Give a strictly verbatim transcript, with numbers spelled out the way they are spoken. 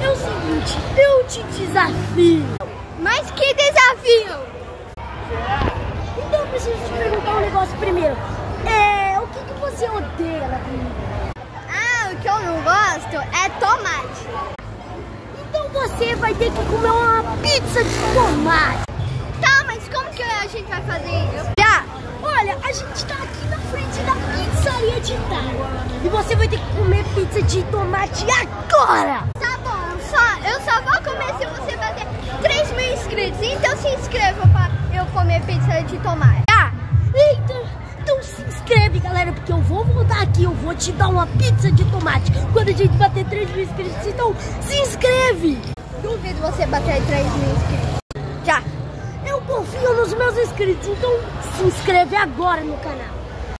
É o seguinte, eu te desafio. Mas que desafio? Então eu preciso te perguntar um negócio primeiro. É, o que, que você odeia na comida? Ah, o que eu não gosto é tomate. Então você vai ter que comer uma pizza de tomate. Tá, mas como que a gente vai fazer isso? Já, olha, a gente tá aqui na frente da pizzaria de Itália. E você vai ter que comer pizza de tomate agora. Tá bom, eu só, eu só vou comer se você bater três mil inscritos. Então se inscreva pra eu comer pizza de tomate. Tá? Eita, então se inscreve, galera, porque eu vou voltar aqui, eu vou te dar uma pizza de tomate quando a gente bater três mil inscritos. Então se inscreve. Duvido você bater três mil inscritos. Já. Eu confio nos meus inscritos, então se inscreve agora no canal.